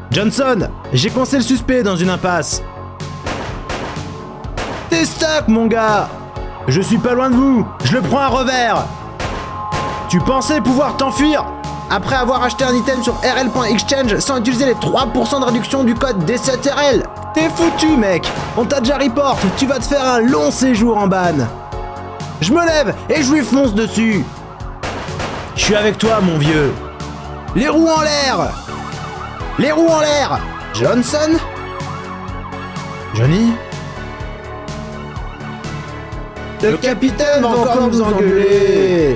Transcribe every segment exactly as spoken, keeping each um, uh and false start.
Johnson, j'ai coincé le suspect dans une impasse. T'es stuck, mon gars. Je suis pas loin de vous. Je le prends à revers. Tu pensais pouvoir t'enfuir après avoir acheté un item sur R L point exchange sans utiliser les trois pour cent de réduction du code D sept R L? T'es foutu, mec. On t'a déjà report. Tu vas te faire un long séjour en ban. Je me lève et je lui fonce dessus. Je suis avec toi, mon vieux. Les roues en l'air. Les roues en l'air. Johnson? Johnny? Le capitaine va encore nous engueuler.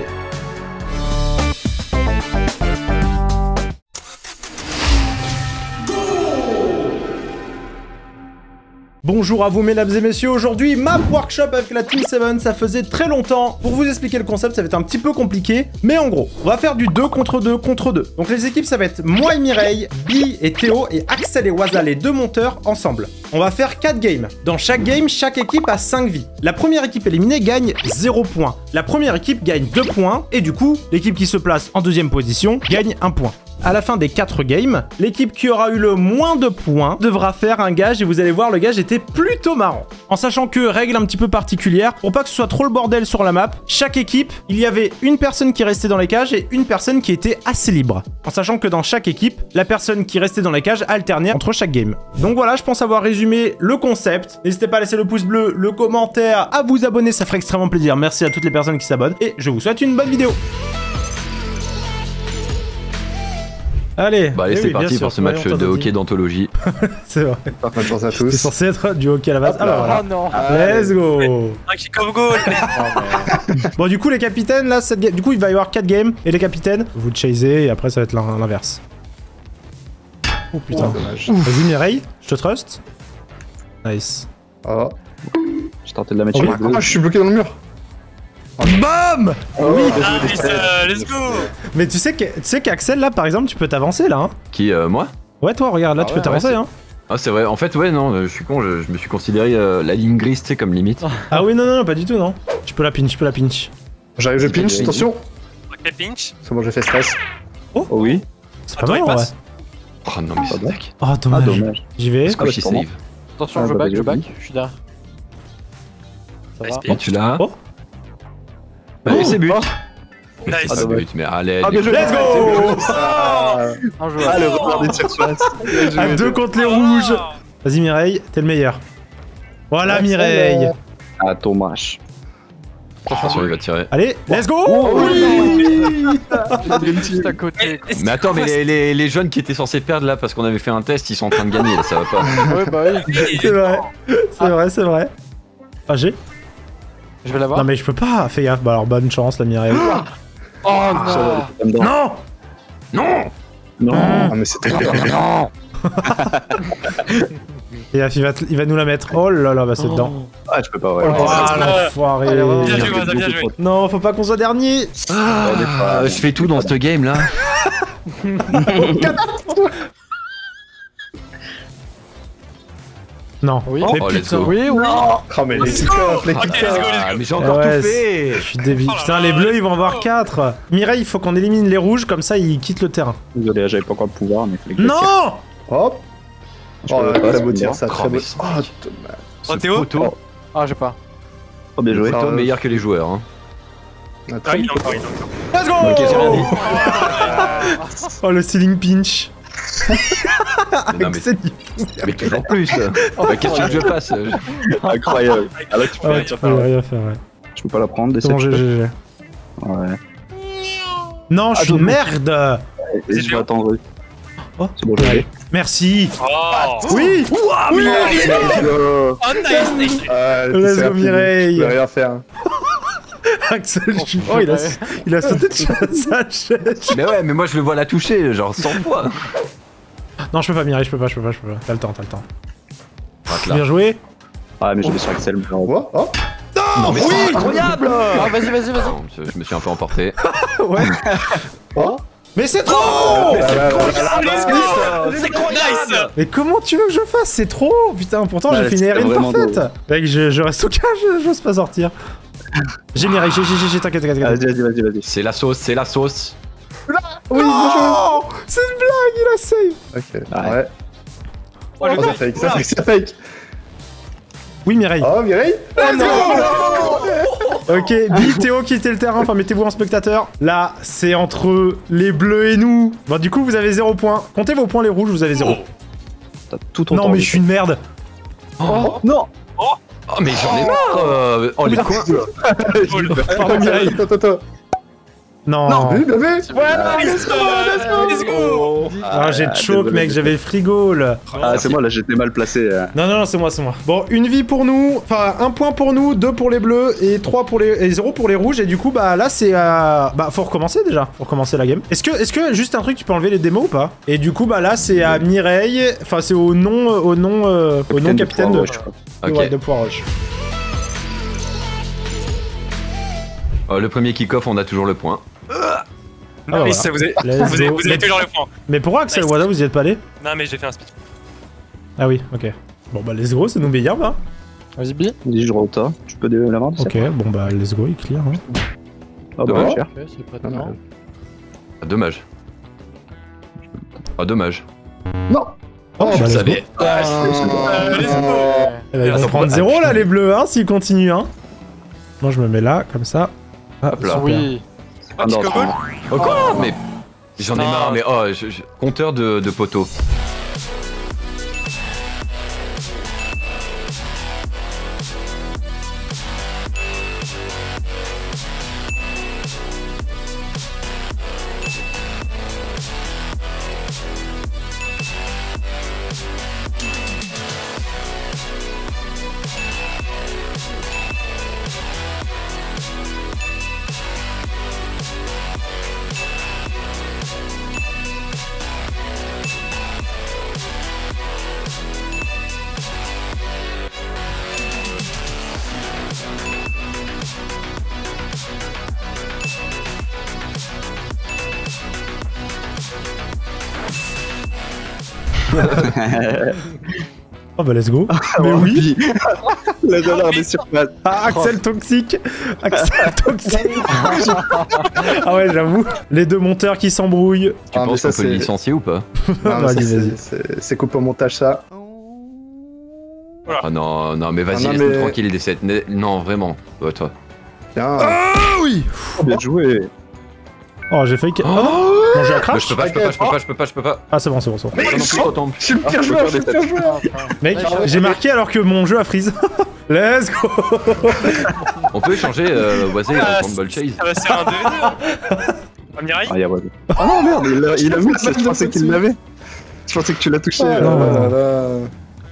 Bonjour à vous mesdames et messieurs, aujourd'hui Map Workshop avec la Team sept, ça faisait très longtemps. Pour vous expliquer le concept, ça va être un petit peu compliqué, mais en gros, on va faire du deux contre deux contre deux. Donc les équipes, ça va être moi et Mireille, Bi et Théo, et Axel et Waza, les deux monteurs, ensemble. On va faire quatre games. Dans chaque game, chaque équipe a cinq vies. La première équipe éliminée gagne zéro point. La première équipe gagne deux points, et du coup, l'équipe qui se place en deuxième position gagne un point. À la fin des quatre games, l'équipe qui aura eu le moins de points devra faire un gage et vous allez voir, le gage était plutôt marrant. En sachant que, règle un petit peu particulière, pour pas que ce soit trop le bordel sur la map, chaque équipe, il y avait une personne qui restait dans les cages et une personne qui était assez libre. En sachant que dans chaque équipe, la personne qui restait dans les cages alternait entre chaque game. Donc voilà, je pense avoir résumé le concept. N'hésitez pas à laisser le pouce bleu, le commentaire, à vous abonner, ça ferait extrêmement plaisir. Merci à toutes les personnes qui s'abonnent et je vous souhaite une bonne vidéo. Allez, bah allez, eh c'est oui, parti pour ce match de hockey d'anthologie. C'est vrai. Bonne chance à tous. C'est censé être du hockey à la base. Ah bah voilà. Oh non. Let's go. Un kick off goal. Bon, du coup, les capitaines, là, cette... du coup, il va y avoir quatre games. Et les capitaines, vous chasez et après, ça va être l'inverse. Oh putain. Dommage. Vas-y, Mireille, je te trust. Nice. Oh. J'ai tenté de la mettre Oh, sur oui. le bleu. Ah, je suis bloqué dans le mur. Bam. Oui. Ah, euh, let's go. Mais tu sais que, tu sais qu'Axel, là, par exemple, tu peux t'avancer, là. Hein. Qui, euh, moi? Ouais, toi, regarde, là, Ah tu ouais, peux t'avancer, ouais, hein. Ah, c'est vrai. En fait, ouais, non, je suis con, je, je me suis considéré euh, la ligne grise, tu sais, comme limite. Ah oui, non, non, non, pas du tout, non. Tu peux la pinch, tu peux la pinch. J'arrive, je pinch, attention. Ok, pinch. C'est bon, j'ai fait stress. Oh, Oh oui. c'est À pas toi, mal, il ouais. passe. Oh non, mais c'est deck. Oh, Ah, dommage. dommage. J'y vais. Squishy save. Attention, Ah, je bah, back, vas-y, je back, vas-y. je suis là. Ça Nice va. pitch. Oh, tu l'as. Oh. Allez, c'est but. Nice. Ah, c'est but, mais allez. Ah, bien joué. Let's go. Ah, Un joueur. ah, le revers des surfaces. À deux contre les rouges. Vas-y, Mireille, t'es le meilleur. Voilà, Mireille. Ah, Thomas. Attention, il va tirer. Allez, let's go. Oui. Juste à côté. Mais attends, mais les, les, les jeunes qui étaient censés perdre là parce qu'on avait fait un test, ils sont en train de gagner, là, ça va pas. Ouais, bah oui. C'est vrai, c'est vrai, c'est vrai. Ah, j'ai. Je vais l'avoir. Non, mais je peux pas. Fais gaffe. Bah, alors, bonne chance, la Mireille. Oh non. Non. Non. Non. Ah, mais c'était Non. Fais gaffe, il va, te- il va nous la mettre. Oh là là, bah, c'est dedans. Ah, je peux pas, ouais. Oh, l'enfoiré. Bien joué, Waza, bien joué. Non, faut pas qu'on soit dernier. Ah, je fais tout dans ce game là. Non. Oui. Mais Oh, let's putain. go. Oui, oui. Oh, mais les kick-off, les Ok, let's go, kick-off. let's Ah, go. mais j'ai encore Ouais, tout fait. Je suis débile. Oh là Putain, là. les bleus, ils vont avoir quatre. Mireille, il faut qu'on élimine les rouges, comme ça, ils quittent le terrain. Désolé, j'avais pas encore le pouvoir, mais fallait que je le tire. Non. Hop. Je Oh, peux pas, très c'est beau bon. tir, ça, Oh, très beau. mais c'est- Oh, dommage. Oh, Théo. Photo. Ah, j'ai pas. Oh, bien joué. Ça, Photo meilleur que les joueurs. Hein. Ah, Ah, très il beau. a encore, il a encore. Let's go. Ok, j'ai rien dit. Oh, le ceiling pinch. Mais non, mais, Axel, il- mais toujours plus. Bah, qu'est-ce que tu veux que je fasse? Incroyable. Ah là, tu peux Ah, rien tu faire. peux rien faire, ouais. Je peux pas la prendre, des C'est bon, sept, G je G G. peux. Ouais. Non, je suis une merde. Et je vais attendre. Oh. C'est bon, je Allez. l'ai. Merci. Oh. Oui. Oui. Oh, nice, nice. Ah, Let's c'est go, rapide, Mireille. Je peux rien faire. Axel, je suis... Oh, il a, il a sauté de sa chaise. Mais ouais, mais moi je le vois la toucher, genre cent fois. Non, je peux pas, Mireille, je peux pas, je peux pas, je peux pas. T'as le temps, t'as le temps. Rate là. Bien joué. Ah, mais j'avais sur Axel. mais on- Oh, oh. Non, mais c'est incroyable. Ah, vas-y, vas-y, vas-y. Non, je, je me suis un peu emporté. Ouais. Oh. Mais c'est trop. Ah, ouais, ouais, Let's go. C'est Nice. Mais comment tu veux que je fasse? C'est trop. Putain, pourtant Ouais, j'ai fait une c'était R N vraiment parfaite. drôle. Mec, je, je reste au cage, j'ose pas sortir. J'ai Mireille, j'ai, j'ai, j'ai, t'inquiète, t'inquiète, Vas-y, t'inquiète. vas-y, vas-y, vas-y. C'est la sauce, c'est la sauce. Oui, bien joué. Oh, c'est une blague, il a save. Ok, Ouais. ouais. Oh, le Oh, ça fake, ça fake, ça fake. Oui, Mireille. Oh, Mireille. Ok, Bi, Théo, quittez le terrain, enfin mettez-vous en spectateur. Là, c'est entre les bleus et nous. Bon, du coup, vous avez zéro point. Comptez vos points, les rouges, vous avez zéro. T'as tout ton Non, temps. mais je suis une merde. Oh, non. Oh, mais j'en ai marre euh, Oh, les coins Pardon, Mireille. Attends, attends, attends. Non. Bien vu, bien vu. Voilà, let's go, let's go. Ah, j'ai Ah, choke, désolé, mec, désolé. j'avais frigo, là. Ah, c'est moi, là, j'étais mal placé. euh. Non, non, non, c'est moi, c'est moi. Bon, une vie pour nous, enfin, un point pour nous, deux pour les bleus et trois pour les... et zéro pour les rouges. Et du coup, bah là, c'est... Euh... Bah, faut recommencer déjà. Faut recommencer la game. Est-ce que, est-ce que, juste un truc, tu peux enlever les démos ou pas? Et du coup, bah là, c'est à Mireille... Enfin, c'est au nom... Au nom... Euh... Au nom capitaine de... Poireau, je crois. Ok. Ouais, de Poiroche. Oh, le premier kick-off, on a toujours le point. Non, Ah, mais voilà. ça, vous avez, Let's vous avez, go. vous avez toujours le point. Mais pourquoi Axel Wada, vous y êtes pas allé? Non, mais j'ai fait un speed. Ah oui, ok. Bon, bah, let's go, c'est nous meilleur, bah. Vas-y, Bi. Dis, je rota. Tu peux la vendre Ok, bon, bah, let's go, il clear. Hein. Ah, bah, Dommage. cher. Ok, c'est pas Ah, dedans. Ah, dommage. Ah, dommage. Non. Oh, bah, Je let's go. savais. Euh, let's go. Eh ben, ils vont prendre zéro là les bleus hein s'ils continuent hein. Moi je me mets là comme ça. Ah, Hop là. super. Oui. Ah, non, Chico Ball. Oh, quoi Mais j'en ai Non. marre, mais oh, je- je- compteur de, de poteaux. Oh bah let's go. Mais oui. La dollar des surfaces. Ah, Axel toxique. Axel toxique. Ah ouais j'avoue. Les deux monteurs qui s'embrouillent. Tu Ah, mais penses ça, qu'on peut le c'est- licencier ou pas Non, mais Vas-y, ça, vas-y. c'est- c'est- C'est coupé au montage, ça. Ah non, non, mais vas-y, Ah non, laisse-nous mais- tranquille les décès. Non, vraiment. Ouais, toi. Tiens. Ah oui. Bien joué. Oh j'ai failli. que- Oh non. Bon j'ai un Mais crash. je peux pas, je peux pas, je peux pas, je peux pas, je peux pas. Ah c'est bon c'est bon c'est bon. Moi non plus, autant. Je suis le Ah, pire je joueur, peux je suis le faire pire des joueur. Mec Ouais, j'ai marqué alors que mon jeu a freeze. Let's go. On peut échanger euh, Wazé Ah, en Handball Chase. Ça va se faire un deux v deux. Ah, Mireille. Ah, y'a ouais. Ah non, merde, il a, il a mis, je pensais qu'il l'avait. Je pensais que tu l'as touché. Oh euh. non, là non. là.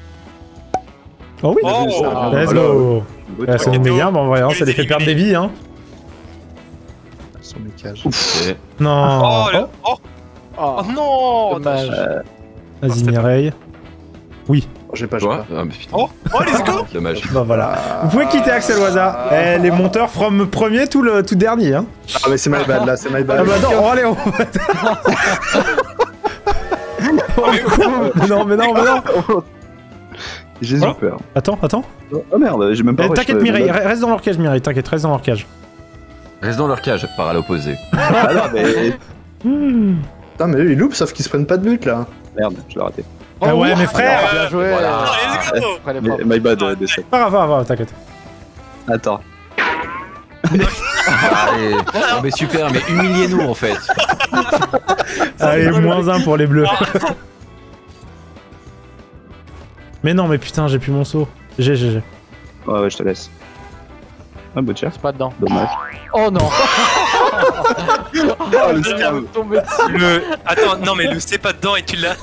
Oh oui. Oh, Let's voilà. go. Beau Ouais, c'est tir. les meilleurs, bon voyons, ça les fait perdre des vies hein. Son mécage. Ok. Non. Oh, le- oh, Oh, oh non. dommage. Vas-y Mireille. Oh, j'ai pas, j'ai Toi pas. Ah, mais putain. Oh, oh, let's go. Dommage. Bah voilà. Vous pouvez quitter Axel Waza. Eh, les monteurs from premier tout le tout dernier hein. Ah, mais c'est my bad, là, c'est my Ah bad. bah non, oh, allez on Oh, con. Non mais non mais non. J'ai Voilà. peur. Attends, attends. Oh merde, j'ai même pas. Eh, ouais, t'inquiète je- Mireille, reste dans leur cage Mireille, t'inquiète, reste dans leur cage. Reste dans leur cage, par à l'opposé. Ah non, mais. Hmm. Putain, mais eux, ils loupent, sauf qu'ils se prennent pas de but, là. Merde, je l'ai raté. Ah ouais mais frère. Bien joué. Voilà. Oh, let's go. Après les Mais- frappes. My bad, euh, décès. Pas grave, pas grave, t'inquiète. Attends. Allez. Ah, mais super, mais humiliez-nous en fait. Allez, moins un pour les bleus. Mais non mais putain, j'ai plus mon saut. G G G. Ouais, ouais, je te laisse. Ah, beau tir. C'est pas dedans. Dommage. Oh non. Ah, le scam. Tombé dessus. Le. Attends, non, mais le c'est pas dedans et tu l'as.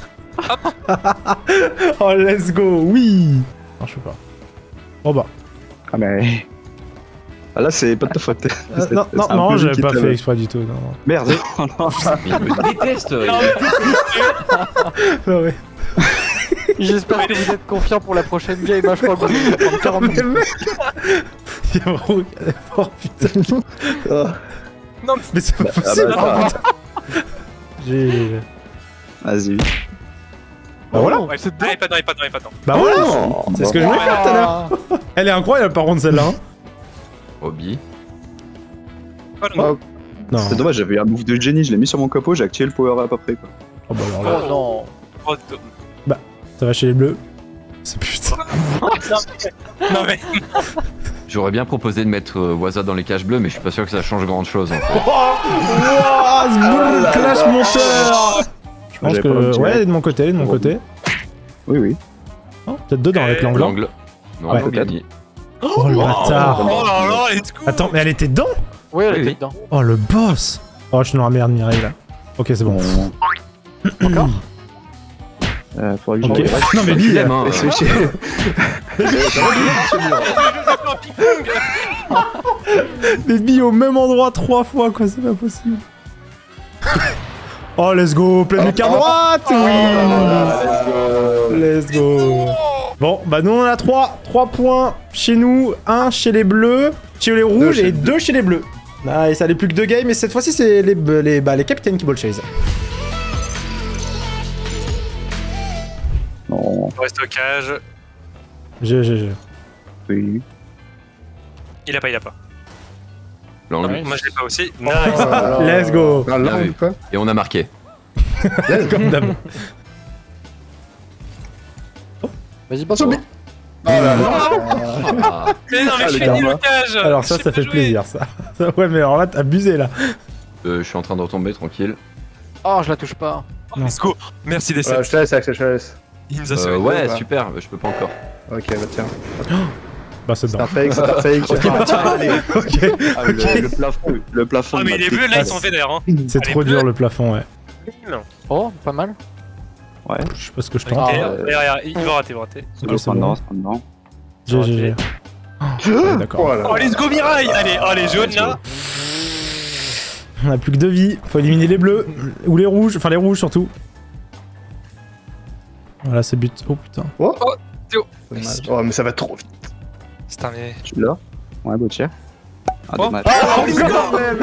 Oh let's go, oui. Non je peux pas. Oh bah. Ah, mais. Ah, là, c'est pas de ta faute. Euh, C'est- non, c'est non, un non, peu lui j'avais qui pas te fait l'avait. exprès du tout. Non, non. Merde. Oh non. Mais il me déteste. il- Non, mais- Ah ouais. J'espère que vous êtes confiants pour la prochaine game. Hein, je crois que vous allez prendre quarante Mais minutes. mec. Il y a vraiment. Oh putain. Ah. Non, mais. Mais c'est pas Ah, possible. bah, Oh, putain. J'ai. Vas-y. Bah voilà. Ouais, c'est dedans. Il est pas dedans, il est pas dedans, il est pas dedans. Bah voilà. Oh, C'est ce que je voulais faire tout à l'heure. Elle est incroyable par contre celle-là. hein. Hobby. Oh, non. Non. C'est dommage, j'avais eu un move de génie, je l'ai mis sur mon capot, j'ai activé le power up après quoi. Oh bah alors là. Oh non. Oh, do- Ça va chez les bleus. C'est putain. Non mais. J'aurais bien proposé de mettre euh, Waza dans les cages bleues, mais je suis pas sûr que ça change grand chose. En fait. Oh, Zboul, clash monteur. Je pense J'avais que... pas l'optique. Ouais, de mon côté, de mon côté. Oui, oui. Oh, peut-être dedans avec l'angle. L'angle. Non, Ouais. faut gagner. Oh, le bâtard. Oh là là, let's go. Attends, mais elle était dedans? Oui, elle Oui, était oui. dedans. Oh, le boss. Oh, je suis dans la merde, Mireille, là. Ok, c'est bon. Encore Euh, faudrait que je Ok. le regarde. Non, mais lui, Il aime, hein, Et c'est euh. chier. les billes au même endroit trois fois, quoi, c'est pas possible. Oh, let's go, pleine lucarne droite. Oui. Let's go. Bon, bah nous on en a trois. trois points chez nous, un chez les bleus, chez les rouges chez et les deux chez les bleus. Nice, allez, plus que deux games, et cette fois-ci c'est les, les, bah, les capitaines qui ball chase. Non, On reste au cage. G G G. oui. Il a pas, il a pas. L'angle. Moi je l'ai pas aussi. Oh Nice. là là. Let's go. Non, là, Ah oui. quoi Et on a marqué. Comme d'hab. Vas-y, passe au Ah, Mais non, mais Ah, je le suis karma. nul au cage. Alors ça, Je sais ça pas fait jouer. plaisir, ça. Ça, ouais, mais alors là, t'as abusé, là. Euh, je suis en train de retomber tranquille. Oh, je la touche pas. Oh, let's go. Merci des Ouais, sept. je te laisse, Axel, je te laisse. Il nous a Euh, sauvé. ouais, pas. super, je peux pas encore. Ok, bah tiens. Bah, c'est C'est dedans. un fake, c'est un fake. Ok. Ah, le, le plafond, le plafond. Ah mais les bleus là ils sont vénères hein. C'est Allez, trop bleu. dur, le plafond, ouais. Non. Oh, pas mal. Je sais pas ce que je Ok, tente. Ah, derrière, il va rater, il va rater. C'est c'est pas bon. dedans, c'est pas dedans. G G G. Ouais, d'accord. Oh là Oh là. let's go Mirai. Allez, oh les jaunes là. On a plus que deux vies. Faut éliminer les bleus. Ou les rouges. Enfin, les rouges surtout. Voilà, c'est but. Oh putain. Dommage. Oh, mais ça va trop vite. Putain mais. Tu l'as? Ouais, Gauthier. Ah, Oh. dommage. Oh, let's go.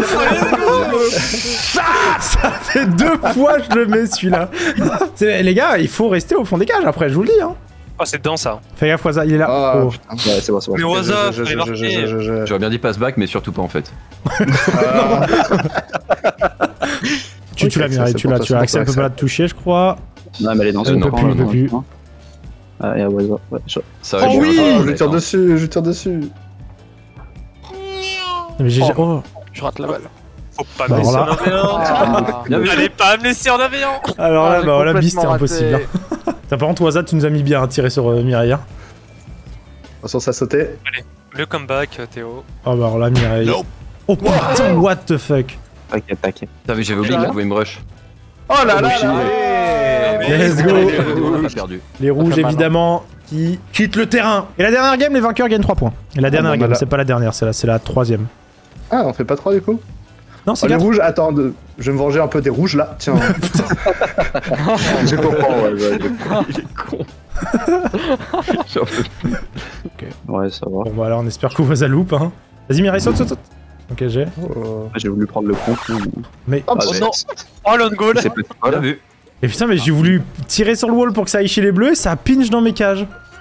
Ça fait deux fois que je le mets celui-là. C'est- Les gars, il faut rester au fond des cages après, je vous le dis. Hein. Oh c'est dedans ça. Fais gaffe, Waza, il est là. Ah, Oh. putain. Ouais, c'est bon, c'est bon. Mais au hasard, Je- je- fallait je- je- marquer. je- je- je- J'aurais bien dit passe back, mais surtout pas en fait. Ah. Tu, tu Ok, l'as, ça, Mireille, c'est tu pour l'as, toi, tu l'as. c'est Axel pour peut toi, pas la toucher, je crois. Non, mais elle est dans Euh, une non, camp, plus, là, il peut dans plus. un camp. Ah, et à Waza. Ouais, je- Ça Oh j'ai oui. un- Oh, un- je lui tire un- dessus, je lui tire dessus. Mais G G. Oh. Je rate la balle. Faut pas Bah, me laisser alors en A V un. Ah. Bien vu. Allez pas me laisser en A V un. Alors Ah, là, j'ai bah voilà, bis, complètement c'était raté. impossible. Hein. T'as par contre, Waza, tu nous as mis bien à tirer sur euh, Mireille. hein. Attention, ça a sauté. Le comeback Théo. Oh bah alors là, Mireille. Oh putain, what the fuck. T'inquiète, t'inquiète. Putain, mais j'avais oublié qu'il pouvait me rush. Oh là là là. Let's go. On a perdu. Les rouges, fait mal, hein. évidemment, qui quittent le terrain. Et la dernière game, les vainqueurs gagnent trois points. Et la dernière bon, game, bah là. c'est pas la dernière, c'est la, c'est la troisième. Ah, on fait pas trois du coup. Non, Oh, c'est les quatre. rouges, attends, de- je vais me venger un peu des rouges là. Tiens. Je comprends, ouais, ouais. Il est con. J'en peux plus. Ouais, ça va. Bon, bah alors, on espère que Waza loupe. Hein. Vas-y, Mireille, saute, saute, saute. Ok, j'ai. Oh. J'ai voulu prendre le compte. Mais. Oh, Ah, Oh ouais. non. Oh l'on goal. C'est pas Bien voilà. vu. Et putain, mais j'ai voulu tirer sur le wall pour que ça aille chez les bleus et ça pinche dans mes cages.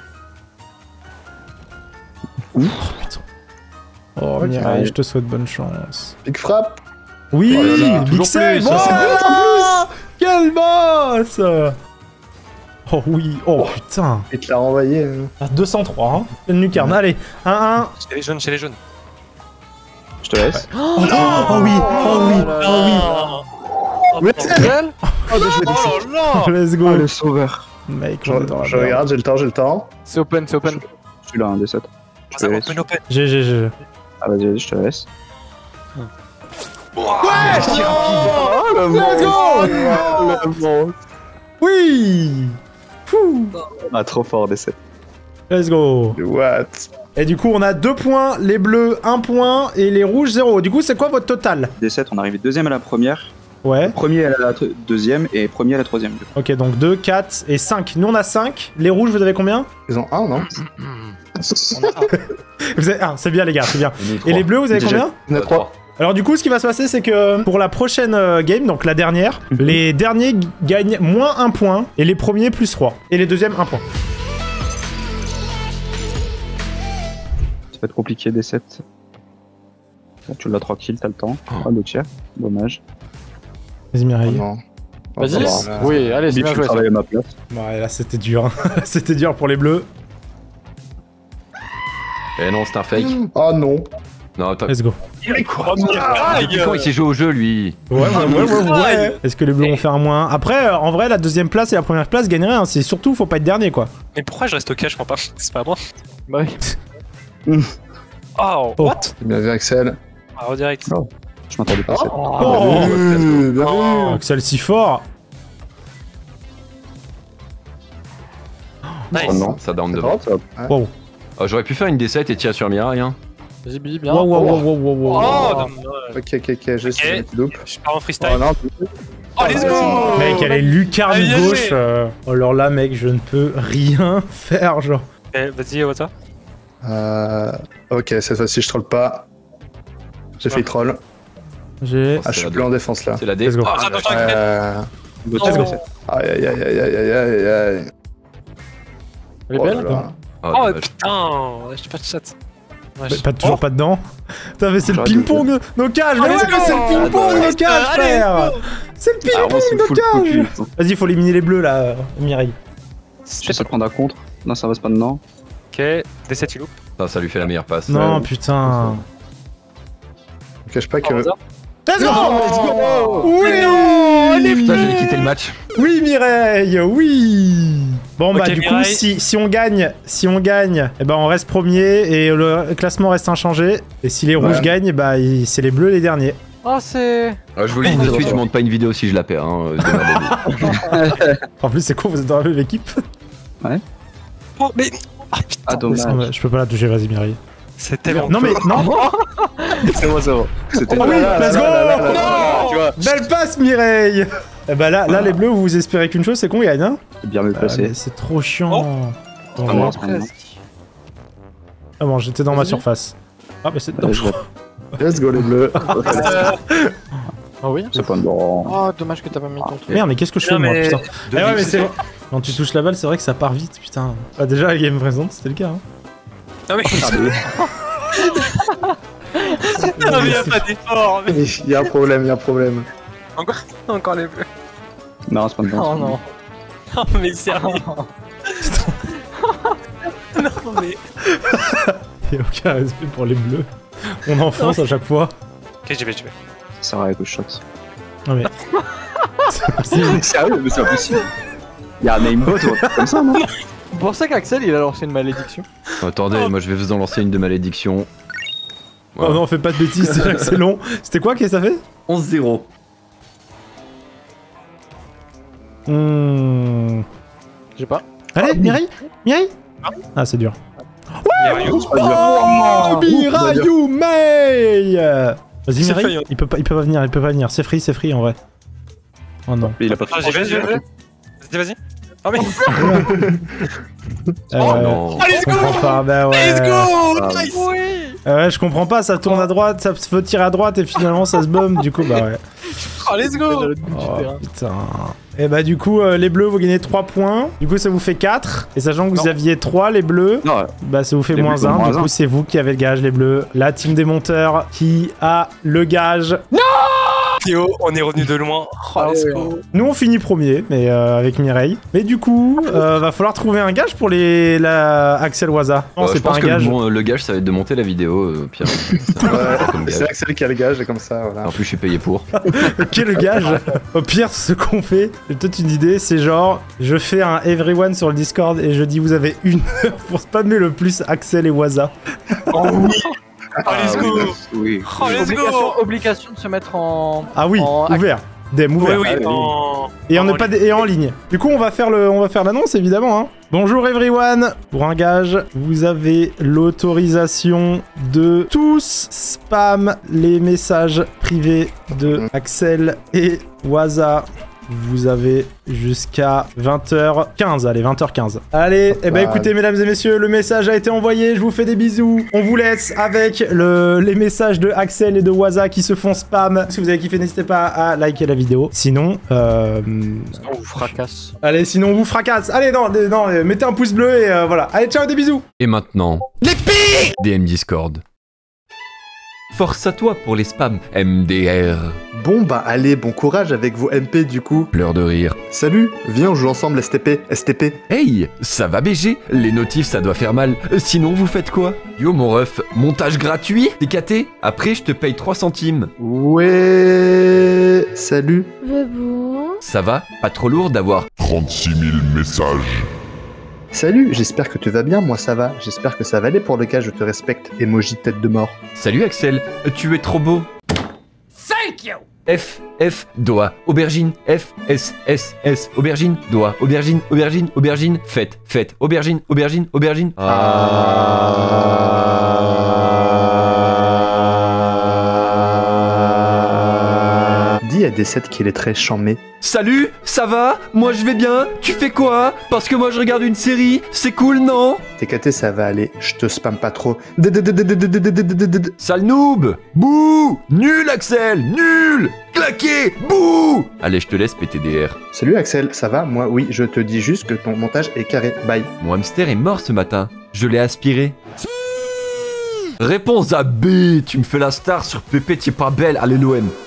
Oh putain. Oh, Ok. Mireille, je te souhaite bonne chance. Big frappe. Oui, Oh là là, Big toujours save. plus, Oh, c'est ah, quel boss. Oh oui, oh putain. Il te l'a renvoyé. hein. Ah, deux cent trois, hein. Une lucarne. Allez, un un. Chez les jaunes, chez les jaunes. Je te laisse. Oh, oh oui, oh oui, oh oui. Oh Oui, bordel. Oh, je vais Oh dessus. là là. Let's go. Oh, le sauveur. Mec, Je, on est dans la je merde. regarde, j'ai le temps, j'ai le temps. C'est open, c'est open. Je suis là, un des sept. Je te Ça laisse. open open. G G G. Ah, vas-y, vas-y, je te laisse. Oh, le Let's go. Le bon. Oui. Fou. Ah, trop fort, des sept. Let's go. What? Et du coup, on a deux points, les bleus un point et les rouges zéro. Du coup, c'est quoi votre total? Des sept, on est arrivé deuxième à la première, Ouais. premier à la tr- deuxième et premier à la troisième. du coup. Ok, donc deux, quatre et cinq. Nous, on a cinq. Les rouges, vous avez combien? Ils ont un, non? Vous avez... Ah, c'est bien, les gars, c'est bien. On est Et trois. les bleus, vous avez Déjà. combien? On a trois. Alors, du coup, ce qui va se passer, c'est que pour la prochaine euh, game, donc la dernière, les derniers g- gagnent moins un point et les premiers plus trois. Et les deuxièmes, un point. Ça va être compliqué, des sept. Bon, tu l'as tranquille, t'as le temps. Oh. Ah, le tiers. Dommage. Vas-y, Oh Mireille. non. Vas-y. Voilà. Oui, allez, c'est Bip, bien je joué ça. travaille à ma place. Ouais, là c'était dur. Hein. C'était dur pour les bleus. Eh non, c'est un fake. Oh non. Non, attends. Let's go. Oh, miraille. Depuis quand il s'est joué au jeu, lui? Ouais, ouais, ouais, ouais, ouais. Ouais. Est-ce que les bleus vont faire un moins? Après, euh, en vrai, la deuxième place et la première place gagneraient. Hein. C'est surtout, faut pas être dernier, quoi. Mais pourquoi je reste au cash, je comprends pas. C'est pas moi. Bah oui. Oh, Oh. what? Bien vu, Axel. Ah, en direct. Oh. Je m'attendais pas à ça. Oh, Mmh, bien vu. Oh. Axel si fort. Nice. Oh non. Ça down C'est devant. drôle, ça. Wow. Oh, j'aurais pu faire une D sept et tirer sur Mirai, hein. Vas-y, Billy, bien. Wow, wow, wow, wow, wow, wow. Oh, Oh. dommage. Ok, ok, ok, j'ai essayé Ok. une loupe. Je pars en freestyle. Oh non, Oh, let's go! Mec, elle est lucarne Ah, bien gauche. joué. euh, Oh, alors là, mec, je ne peux rien faire, genre. Eh, vas-y, Wata. Euh... Ok, cette fois-ci, je troll pas. J'ai fait troll. J'ai. Ah, je suis plus en défense là. C'est la D. Let's go. Ah, Ah, attention avec Euh... Let's go. Aïe aïe aïe aïe aïe aïe aïe aïe. Elle est Oh là belle. là. oh, Oh, dommage. putain! J'ai pas de chat. Ouais, Mais je- pas toujours Oh. pas dedans. Putain, mais c'est le J'aurais ping-pong, nos cages. Mais Allez, ouais, let's mais c'est go. le ping-pong, Allez, nos cages, allez, frère. let's go. C'est le Ah, moi, c'est ping-pong, nos full full cages. cul. Vas-y, faut éliminer les bleus là, Mireille. Je sais prendre un contre. Non, ça va pas dedans. Ok, D sept il loupe. Ça, ça lui fait la meilleure passe. Non, Ouais. putain. Je cache pas Oh, que. Wata. Let's go. Oh, Oui. Putain, j'ai quitté le match. Oui, Mireille, oui. Bon Ok, bah du coup, Mireille. si, si on gagne, si on gagne, eh ben on reste premier et le classement reste inchangé. Et si les rouges Ouais. gagnent, bah il- c'est les bleus les derniers. Oh, c'est. Ah, je vous le dis tout de suite, je monte pas une vidéo si je la perds. Hein. euh, démerdez-vous. En plus, c'est con, vous êtes dans la même équipe. Oh, mais Ah, dommage. Ouais, je peux pas la toucher, vas-y Mireille. c'est tellement. Non mais non. C'est bon, c'est bon. C'était Oh oui, let's go. Non! Tu vois, Belle passe Mireille. Eh bah là, là les bleus, vous espérez qu'une chose, c'est qu'on gagne. Hein. c'est bien mieux Ah, placé. mais c'est trop chiant. Bon, Ah, bon. non, c'est pas dedans. Ah bon, j'étais dans ma Vas-y. surface. Ah bah c'est dedans. Ouais, je vois. Let's go les bleus. Euh, Oh oui. C'est pas dedans. Oh, dommage que t'as pas mis ton truc. Merde, mais qu'est-ce que je fais Non, moi, mais- putain. Deux Eh ouais, mais buts. c'est bon. Quand tu touches la balle, c'est vrai que ça part vite, putain. Bah déjà, la game présente, c'était le cas. Hein. Non, mais. Non, mais y'a pas d'effort. mais- Il y a un problème, il y a un problème. Encore, encore les bleus. Non, c'est pas dedans. Oh non. Non, mais sérieux. Non, mais. Et aucun respect pour les bleus. On enfonce à chaque fois. Ok, j'y vais, j'y vais. Ça va avec le shot. Non mais. C'est possible. Sérieux, mais c'est pas possible. Y'a un aimbot ou un truc comme ça, non? C'est pour ça qu'Axel il a lancé une malédiction. Attendez, moi je vais vous en lancer une de malédiction. Oh non, fais pas de bêtises, c'est vrai que c'est long. C'était quoi que ça fait onze zéro. Hmm. J'ai pas. Allez, Mireille Mireille Ah, c'est dur. Mireille. Oh, Mireille May Vas-y, C'est Mireille. faillant. Il peut, pas, il peut pas venir, il peut pas venir. C'est free, c'est free en vrai. Oh non. Mais il a pas Ah, j'y vais, j'y vais. Vas-y, vas-y. Oh, mais. Euh, Oh non. Allez, je comprends pas, bah ouais. Let's go! Ah, Nice! Oui. Euh, ouais, je comprends pas, ça tourne à droite, ça se veut tirer à droite et finalement ça se bombe, du coup, bah ouais. Oh, let's go! Oh putain. Et bah du coup, euh, les bleus, vous gagnez trois points. Du coup, ça vous fait quatre. Et sachant que vous Non. aviez trois, les bleus, Non, ouais. bah ça vous fait Les bleus moins font un. moins Du un. coup, c'est vous qui avez le gage, les bleus. La team des monteurs qui a le gage. Théo, on est revenu de loin. Oh, Ah let's ouais. go! Nous, on finit premier, mais euh, avec Mireille. Mais du coup, euh, va falloir trouver un gage pour les la Axel Waza. Non, Euh, c'est je pas pense un que gage. le, bon, le gage, ça va être de monter la vidéo, euh, Pierre. C'est un- Ouais, comme gage. c'est Axel qui a le gage, et comme ça, voilà. En plus, je suis payé pour. Ok, le gage. Au pire, ce qu'on fait, j'ai peut-être une idée, c'est genre, je fais un everyone sur le Discord et je dis vous avez une heure pour spammer le plus Axel et Waza. Oh, oui! Oh, Ah, let's go! oui, oui. Oh, let's Obligation, go! obligation de se mettre en. Ah oui, En- ouvert. D M Oui, ouvert. oui, Ah, oui. en. Et on en n'est pas dé- et en ligne. Du coup, on va faire le, on va faire l'annonce évidemment. Hein. Bonjour everyone. Pour un gage, vous avez l'autorisation de tous spam les messages privés de Axel et Waza. Vous avez jusqu'à vingt heures quinze, allez, vingt heures quinze. Allez, eh ben écoutez mesdames et messieurs, le message a été envoyé, je vous fais des bisous. On vous laisse avec le, les messages de Axel et de Waza qui se font spam. Si vous avez kiffé, n'hésitez pas à liker la vidéo. Sinon, euh... On vous fracasse. allez, sinon on vous fracasse. Allez, non, non, euh, mettez un pouce bleu et euh, voilà. Allez, ciao, des bisous. Et maintenant, Les pires D M Discord. Force à toi pour les spams, M D R. Bon bah allez, bon courage avec vos M P du coup. Pleurs de rire. Salut, viens on joue ensemble S T P, S T P. Hey, ça va B G? Les notifs ça doit faire mal. Sinon vous faites quoi? Yo mon ref, montage gratuit? T K T? Après je te paye trois centimes. Ouais, salut. Bebou. Ça va? Pas trop lourd d'avoir trente-six mille messages. Salut, j'espère que tu vas bien, moi ça va. J'espère que ça va aller pour le cas, je te respecte. Emoji tête de mort. Salut Axel, tu es trop beau. Thank you. F, F, doigt, aubergine, F, S, S, S, aubergine, doigt, aubergine, aubergine, aubergine, fête, fête, aubergine, aubergine, aubergine. Dis à D sept qu'il est très chambé. Salut, ça va? Moi je vais bien, tu fais quoi? Parce que moi je regarde une série, c'est cool non? T K T ça va aller, je te spam pas trop. Sale noob! Bouh! Nul Axel! Nul! Claqué! Bouh! Allez, je te laisse P T D R. Salut Axel, ça va? Moi oui, je te dis juste que ton montage est carré. Bye. Mon hamster est mort ce matin. Je l'ai aspiré. Réponse à B. Tu me fais la star sur Pépé, t'es pas belle. Allez l'O M.